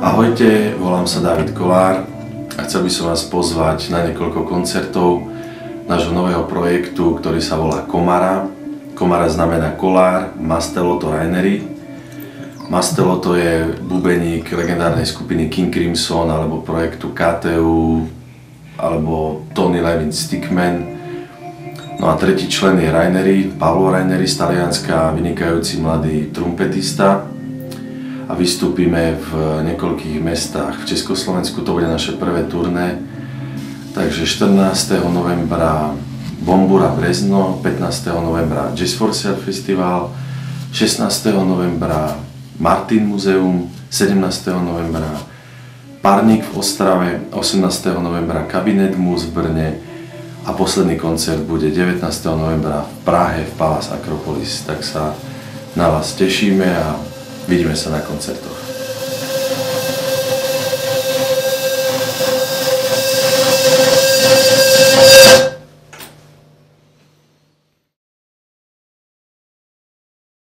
Ahojte, volám sa Kollar a chcel by som vás pozvať na niekoľko koncertov nášho nového projektu, ktorý sa volá Komara. Komara znamená Kollar, Mastelotto, Raineri. Mastelotto je bubeník legendárnej skupiny King Crimson alebo projektu KTU alebo Tony Levin Stickman. No a tretí člen je Raineri, Paolo Raineri z Talianska, vynikajúci mladý trumpetista. A vystúpime v niekoľkých mestách. V Československu to bude naše prvé turné. Takže 14. novembra Bombura Brezno, 15. novembra Jazz for Sale Festival, 16. novembra Martin Muzeum, 17. novembra Parník v Ostrave, 18. novembra Kabinet Mus v Brne a posledný koncert bude 19. novembra v Prahe v Palace Acropolis. Tak sa na vás tešíme a vidíme sa na koncertoch.